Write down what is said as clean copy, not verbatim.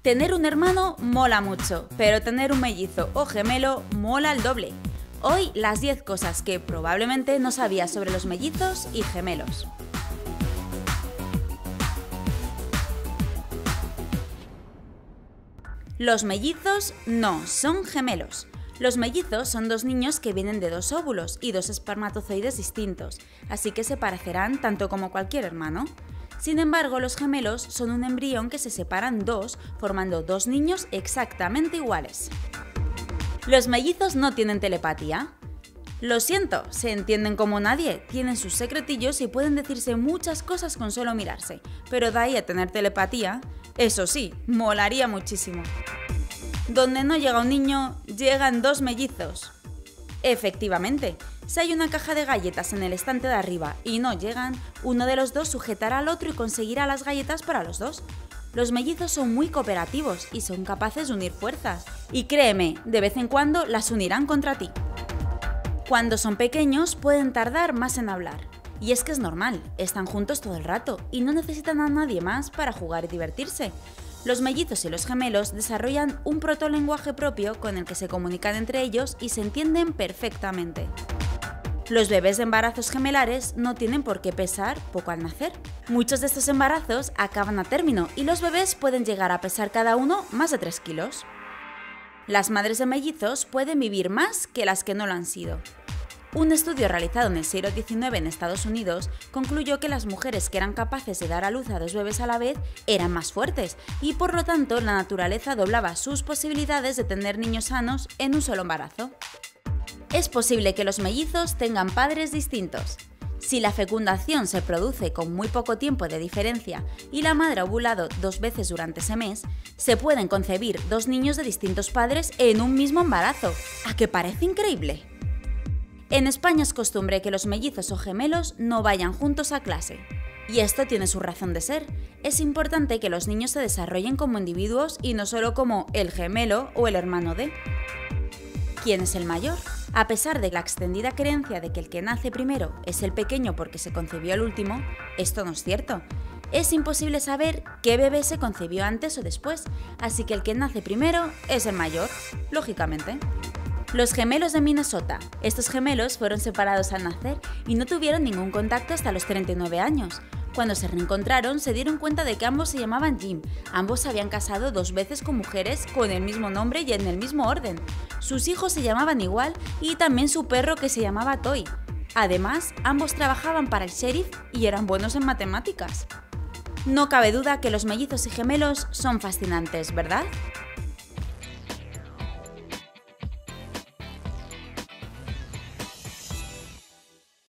Tener un hermano mola mucho, pero tener un mellizo o gemelo mola el doble. Hoy las 10 cosas que probablemente no sabías sobre los mellizos y gemelos. Los mellizos no son gemelos. Los mellizos son dos niños que vienen de dos óvulos y dos espermatozoides distintos, así que se parecerán tanto como cualquier hermano. Sin embargo, los gemelos son un embrión que se separan dos, formando dos niños exactamente iguales. Los mellizos no tienen telepatía. Lo siento, se entienden como nadie, tienen sus secretillos y pueden decirse muchas cosas con solo mirarse, pero de ahí a tener telepatía, eso sí, molaría muchísimo. Donde no llega un niño, llegan dos mellizos. Efectivamente, si hay una caja de galletas en el estante de arriba y no llegan, uno de los dos sujetará al otro y conseguirá las galletas para los dos. Los mellizos son muy cooperativos y son capaces de unir fuerzas. Y créeme, de vez en cuando las unirán contra ti. Cuando son pequeños pueden tardar más en hablar. Y es que es normal, están juntos todo el rato y no necesitan a nadie más para jugar y divertirse. Los mellizos y los gemelos desarrollan un protolenguaje propio con el que se comunican entre ellos y se entienden perfectamente. Los bebés de embarazos gemelares no tienen por qué pesar poco al nacer. Muchos de estos embarazos acaban a término y los bebés pueden llegar a pesar cada uno más de 3 kilos. Las madres de mellizos pueden vivir más que las que no lo han sido. Un estudio realizado en el siglo XIX en Estados Unidos concluyó que las mujeres que eran capaces de dar a luz a dos bebés a la vez eran más fuertes y por lo tanto la naturaleza doblaba sus posibilidades de tener niños sanos en un solo embarazo. Es posible que los mellizos tengan padres distintos. Si la fecundación se produce con muy poco tiempo de diferencia y la madre ha ovulado 2 veces durante ese mes, se pueden concebir dos niños de distintos padres en un mismo embarazo. ¿A qué parece increíble? En España es costumbre que los mellizos o gemelos no vayan juntos a clase. Y esto tiene su razón de ser. Es importante que los niños se desarrollen como individuos y no solo como el gemelo o el hermano de. ¿Quién es el mayor? A pesar de la extendida creencia de que el que nace primero es el pequeño porque se concebió el último, esto no es cierto. Es imposible saber qué bebé se concebió antes o después, así que el que nace primero es el mayor, lógicamente. Los gemelos de Minnesota. Estos gemelos fueron separados al nacer y no tuvieron ningún contacto hasta los 39 años. Cuando se reencontraron se dieron cuenta de que ambos se llamaban Jim. Ambos se habían casado 2 veces con mujeres con el mismo nombre y en el mismo orden. Sus hijos se llamaban igual y también su perro que se llamaba Toy. Además, ambos trabajaban para el sheriff y eran buenos en matemáticas. No cabe duda que los mellizos y gemelos son fascinantes, ¿verdad?